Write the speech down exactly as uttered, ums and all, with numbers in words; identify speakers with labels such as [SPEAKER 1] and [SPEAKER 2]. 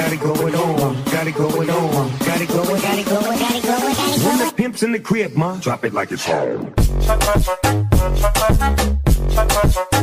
[SPEAKER 1] got it going on, got it going on, got it going, got it going, got it going, got it going. When the pimp's in the crib, ma, drop it like it's home.